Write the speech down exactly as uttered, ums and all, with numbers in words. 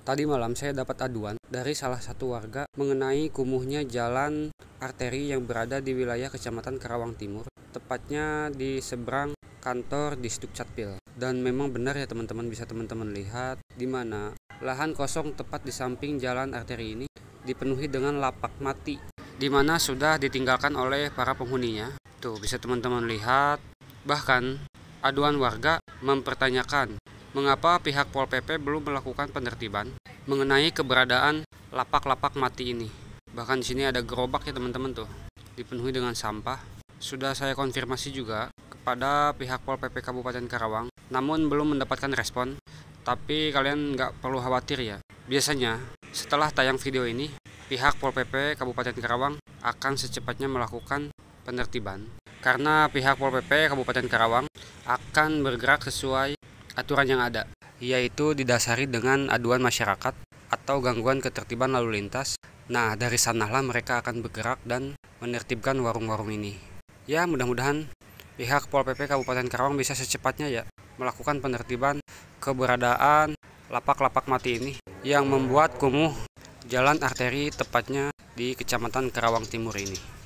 Tadi malam saya dapat aduan dari salah satu warga mengenai kumuhnya jalan arteri yang berada di wilayah Kecamatan Karawang Timur, tepatnya di seberang kantor Disduk Capil. Dan memang benar ya teman-teman, bisa teman-teman lihat di mana lahan kosong tepat di samping jalan arteri ini dipenuhi dengan lapak mati, di mana sudah ditinggalkan oleh para penghuninya. Tuh bisa teman-teman lihat. Bahkan aduan warga mempertanyakan mengapa pihak Pol P P belum melakukan penertiban mengenai keberadaan lapak-lapak mati ini. Bahkan di sini ada gerobak ya teman-teman tuh, dipenuhi dengan sampah. Sudah saya konfirmasi juga kepada pihak Pol P P Kabupaten Karawang, namun belum mendapatkan respon. Tapi kalian nggak perlu khawatir ya. Biasanya setelah tayang video ini, pihak Pol P P Kabupaten Karawang akan secepatnya melakukan penertiban. Karena pihak Pol P P Kabupaten Karawang akan bergerak sesuai aturan yang ada, yaitu didasari dengan aduan masyarakat atau gangguan ketertiban lalu lintas. Nah, dari sanalah mereka akan bergerak dan menertibkan warung-warung ini. Ya, mudah-mudahan pihak Pol P P Kabupaten Karawang bisa secepatnya ya melakukan penertiban keberadaan lapak-lapak mati ini yang membuat kumuh jalan arteri tepatnya di Kecamatan Karawang Timur ini.